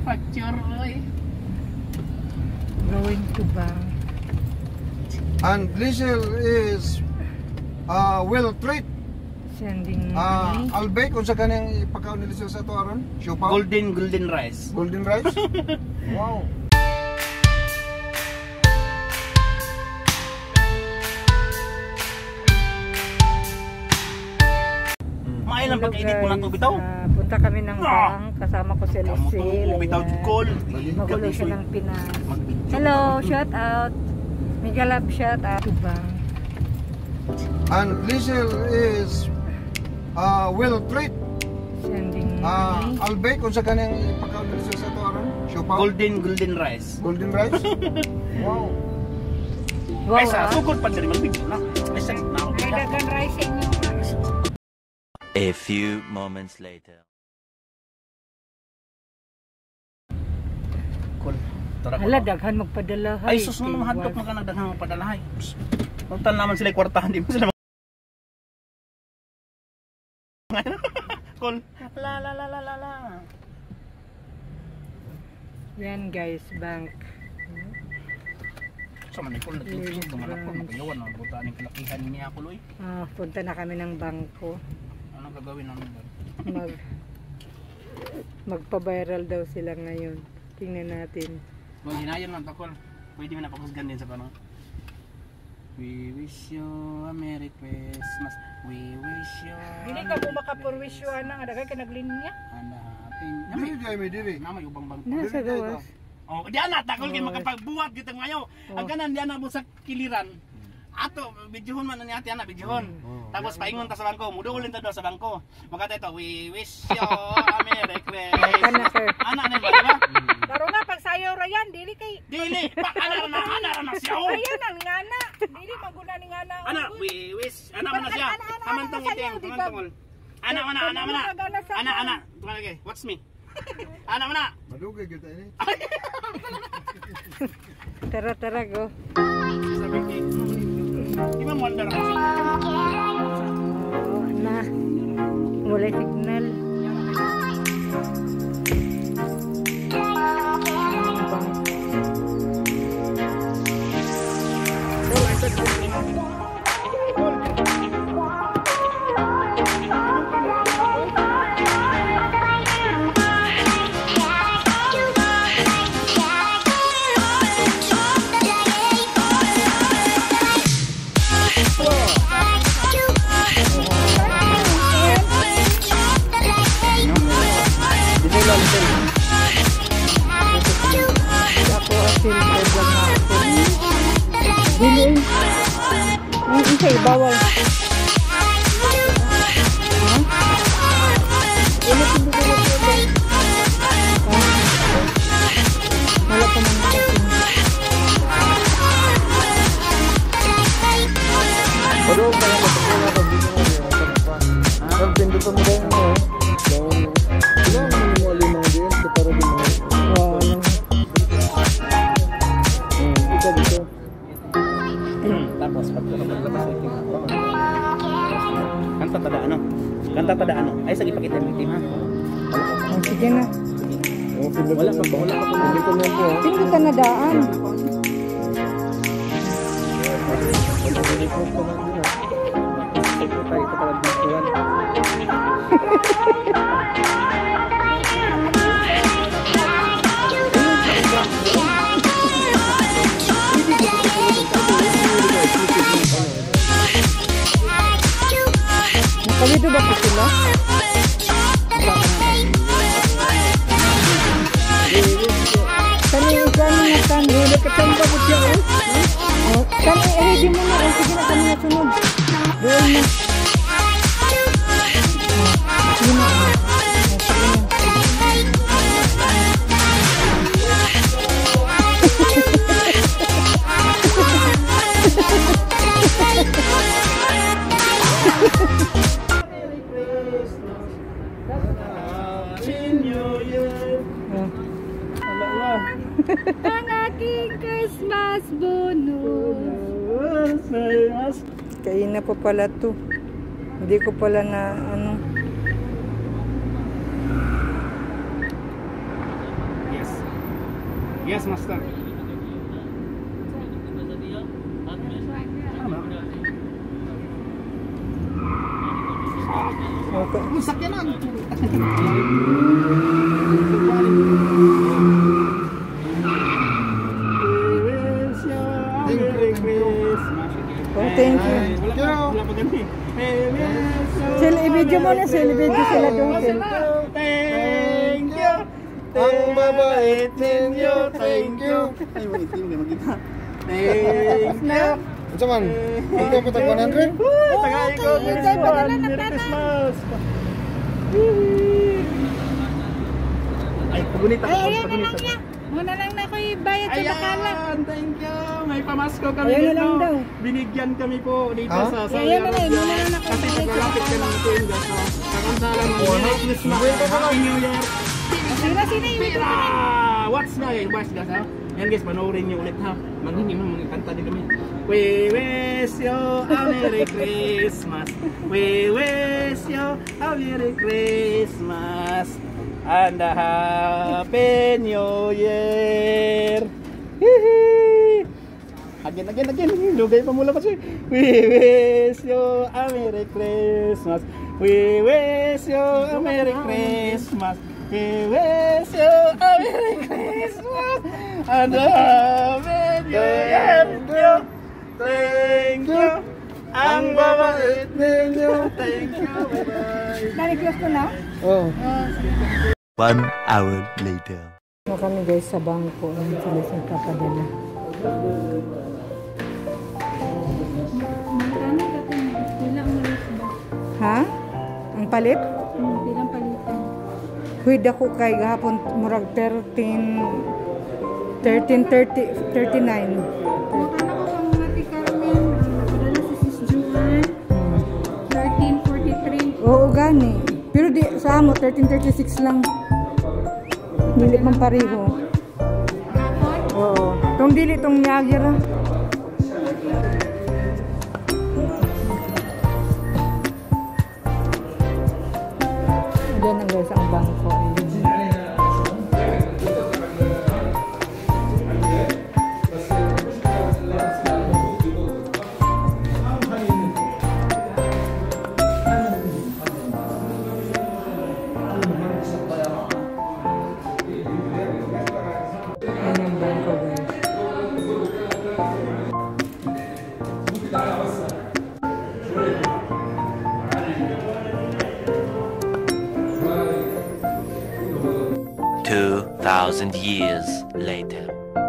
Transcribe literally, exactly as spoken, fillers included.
picture, oy. Going to bank. And Liesel is uh, well treat. Sending Uh, money. albay kung sa kanyang ipakaw ni Liesel sa ito aron. Siopaw. Golden, golden rice. Golden rice. Wow. Maayon lang Hello, pagkainit mo na guys. to bitaw. Ah, punta kami ng bank. Kasama ko si Kamu to, Lucille. bitaw Ayan. call. Magulo siya ng Pinas. Hello, shout out. Migalab, shout out to bank. And Liesel is uh, well treat. Sending Uh, money. albay kung sa kanyang ipakaw ni Liesel sa ito aron. Siopaw. Golden, golden rice. Golden rice. Wow. Wow, Ay, sa ah. sukod pa diri magbigyo na. Ay, sa na ako. May dagan rice sa inyo. A few moments later. Call. Tara ko. Hala, daghan magpadala. Ay, sus mo hadlok mo ka nagdaghang padalahay. Untan naman sila kwartahan di mo sila. Call. La la la la la la. Yan guys, bank. Sa man call nagtusog dumanak ko magayawan ang buta ning kalakihan niya ako loy. Ah, punta na kami ng bangko. Ano gagawin namin doon? Mag magpa-viral daw sila ngayon. Tingnan natin. Kung hinayon man takol, pwede mo na pakusgan din sa kano. We wish you a Merry Christmas. We wish you a Hindi ka mo makapurwish yun na nga, dagay ka naglinya. and a happy. Dili jay may dili. Namay ubang bang. Nasa gawas. Oh, diyan na takol kay Oh. makapagbuhat kita ngayo. Ang kanan diyan na mo sa kiliran. Ato, bidyuhon man ni ate ana, bidyuhon. Tapos paingon ta sa bangko, muduolin ta daw sa bangko. Magkata ito, we wish you a Merry Christmas. Ana, sir. Ana na ba, di ba? Pero nga, pag sayo rayan, dili kay... Dili, pa ana na ana na siya. Ayan ang ngana. Dili maguna ni ngana. Ana, we wish, ana man na siya. Ana, ana, Amantong ana, iting, ana, di ba? amantong. Ana, ana, ana, ana. Ana, ana. Tuman lagi. Watch me. Ana, ana. Madugay kita ini. Tara, tara, go. Sabi ko, di ba mo andar kasi? Oo, na. Wala signal. Ako asin ko lang ako. Dili. Ang isa ibawal. Ha? Dili ko dito ko ba? Ha? Wala pa man ako. Pero kaya matutunan ko dito mo yung pa. Ang pindutan mo daw mo. Daw mo mo limang din sa para din mo. Wow. Ito dito. Tapos pagkalabas iting. Kanta tada ano? Kanta tada ano? Ay sige pakita mo itim ha. Oh, sige na. Oh, wala pa wala pa pindutan mo po. Pindutan na daan. Ito tayo ito pala bituan. Nakalido ba po sila? Kani kani nga kani nakatamba po siya oh. Oh, kani eh di mo na oh, sige na kani na sunod. Doon na. Yun na. Ang aking Christmas bonus. Kain na po pala to. Hindi ko pala na ano. Yes. Yes, master. Okay. Sakyanan. Oh, thank you. Wala pa gani. Sila, i-video mo na sila, i-video sila doon. Thank you. Ang babait ninyo, thank you. Ay, wait, hindi mo kita. Thank you. Unsa man? Ito po tag one hundred? Tagay ko. Enjoy pa nila na Merry plana. Christmas. Ay, pagunita Ay, ko. ayan na lang niya. Muna lang na ako'y bayad sa bakala. Ayan, thank you. May pamasko kami Ayan na dito. lang daw. Binigyan kami po dito Ha? sa Ayan na lang, muna lang ako Kasi bayad sa paglalapit ka ng ito yung gaso. Kakansalan ng Merry Christmas. Happy New Year. Sila, sila yung ito. Ah, what's na yung bus gas ha? Yan guys, panoorin niyo ulit ha. Manginig mo, mga kanta din kami. We wish you a Merry Christmas. We wish you a Merry Christmas and a Happy New Year. Hihi. Again, again, again. Lugay pa mula pa siya. We wish you a Merry Christmas. We wish you a Merry Christmas. We wish you a Merry Christmas and a Happy New Year. Thank you. Thank you. Ang babait ninyo. Thank you. Bye-bye. Nari-close ko na? Oh. One hour later. Ano kami guys sa bangko. Ano sila sa kapadala. Ha? Ang palit? Bilang palitan. Huwid ako kay gahapon murag thirteen thirteen thirty thirty-nine. Nakana ko kang Mati Carmen. Napadala si Sis Juan. thirteen forty-three. Oo gani. Pero di sa amo thirteen thirty-six lang. Dili man pareho. Gapon. Oo. Tong dili tong Niagara. Diyan ang guys ang bangko. Ayan ang bangko guys. Two thousand years later.